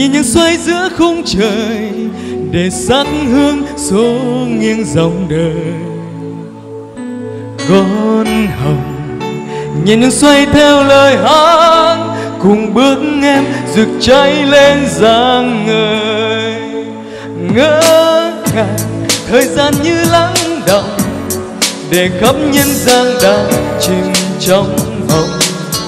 nhìn những xoay giữa khung trời để sắc hương số nghiêng dòng đời. Gót hồng nhìn những xoay theo lời hát, cùng bước em rực cháy lên dạng ngời. Ngỡ ngàng thời gian như lắng đọng, để khắp nhân gian đang chìm trong mộng.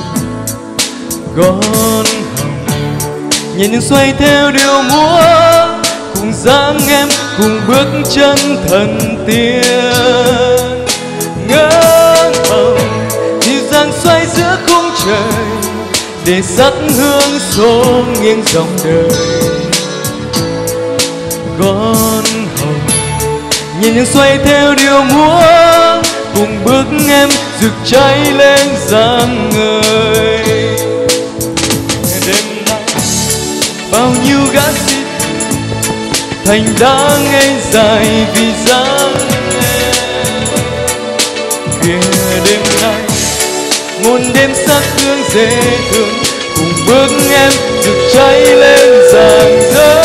Gót hồng nhìn những xoay theo điệu múa, cùng dáng em cùng bước chân thần tiên. Ngỡ ngàng như dáng xoay giữa khung trời, để sắc hương số nghiêng dòng đời. Gót hồng nhìn những xoay theo điệu múa, cùng bước em rực cháy lên dạng ngời. Đêm nay bao nhiêu gã sĩ thành đã ngây dài vì dáng em. Khuya đêm nay muôn đêm sắc hương dễ thương, cùng bước em rực cháy lên rạng rỡ.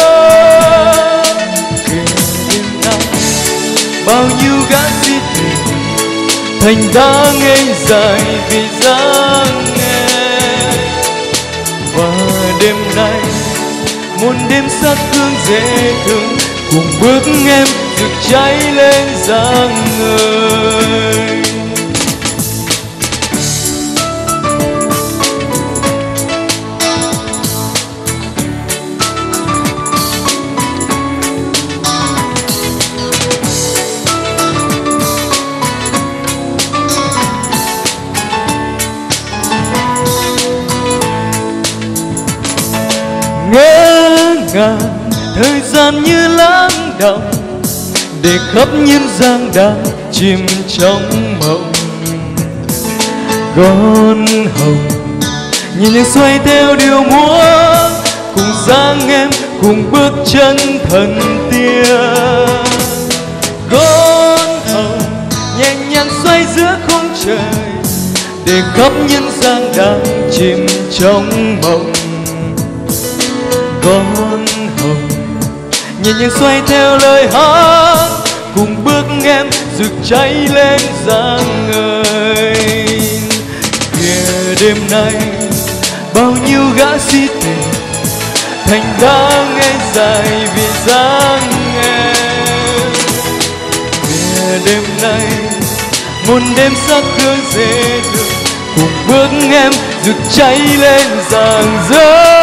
Đêm nay bao nhiêu gã sĩ tình thành đã ngây dài vì dáng em. Và đêm nay muôn đêm sắc hương dễ thương, cùng bước em rực cháy lên rạng ngời. Ngỡ ngàng thời gian như lắng đọng, để khắp nhân gian đang chìm trong mộng. Gót hồng nhìn những xoay theo điệu múa, cùng dáng em cùng bước chân thần tiên. Gót hồng nhẹ nhàng xoay giữa khung trời, để khắp nhân gian đang chìm trong mộng. Gót hồng nhìn những xoay theo lời hát, cùng bước em rực cháy lên dạng ngời. Khuya đêm nay bao nhiêu gã sĩ tình thành đã ngây dài vì dáng em. Khuya đêm nay muôn đêm sắc hương dễ thương, cùng bước em rực cháy lên rạng rỡ.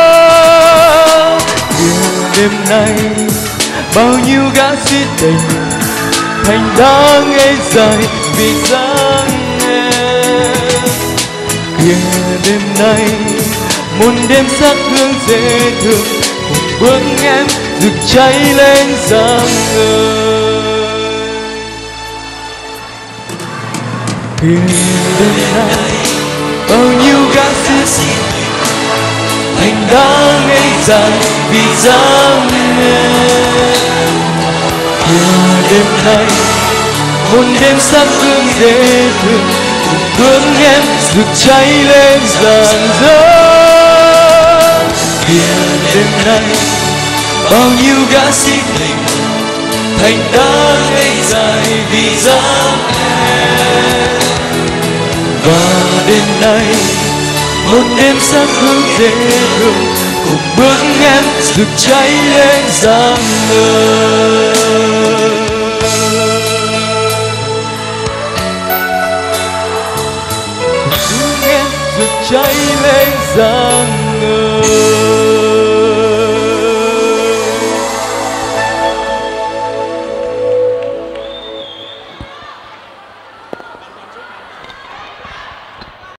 Đêm nay bao nhiêu gã sĩ tình thành đã ngây dài vì dáng em. Khuya đêm nay muôn đêm sắc hương dễ thương, cùng bước em rực cháy lên rạng ngời. Khuya đêm nay bao nhiêu gã sĩ thành đã ngây dài vì dáng em. Khuya đêm nay muôn đêm sắc hương dễ thương, cùng bước em rực cháy lên rạng rỡ. Khuya đêm nay bao nhiêu gã sĩ tình thành đã ngây dài vì dáng em. Và đêm nay một đêm sắc hương dễ thương, cùng bước em rực cháy lên rạng ngời. Cùng bước em rực cháy lên rạng ngời.